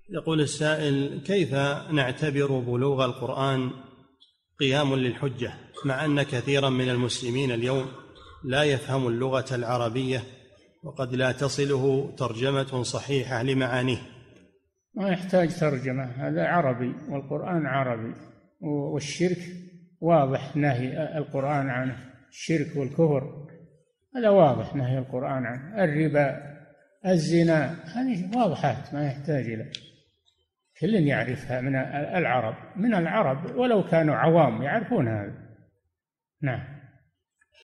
يقول السائل: كيف نعتبر بلوغ القرآن قيام للحجة مع أن كثيرا من المسلمين اليوم لا يفهم اللغة العربية وقد لا تصله ترجمة صحيحة لمعانيه؟ ما يحتاج ترجمة، هذا عربي والقرآن عربي. والشرك واضح نهي القرآن عنه، الشرك والكفر هذا واضح نهي القرآن عنه، الربا، الزنا، هذه واضحات ما يحتاج إلى كل يعرفها من العرب ولو كانوا عوام يعرفون هذا. نعم.